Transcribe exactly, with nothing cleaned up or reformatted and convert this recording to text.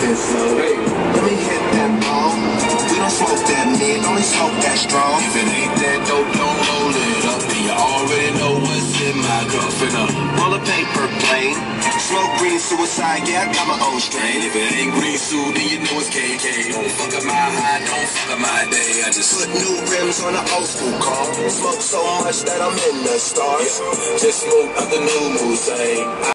it slow. Hey, let me hit that ball. We don't smoke that mid, only smoke that strong. If it ain't that dope, don't roll it up. And you already know what's in my cup. Finna roll a paper plane. Smoke green suicide, yeah, I got my own strain. If it ain't green suit, then you know it's K K. Don't fuck up my high, don't fuck up my day. I just put new rims on an old school car. Smoke so much that I'm in the stars. Just smoke out the new moves, say.